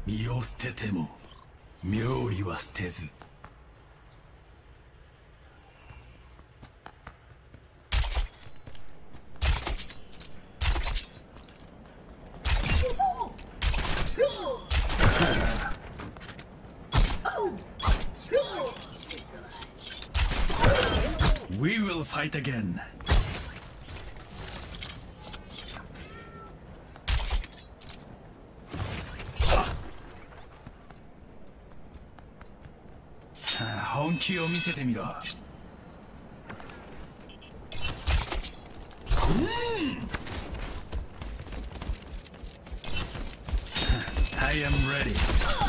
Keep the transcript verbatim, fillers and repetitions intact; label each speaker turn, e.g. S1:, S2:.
S1: 身を捨てても妙理は捨てず。We will fight again. 本気を見せてみろ。I am ready.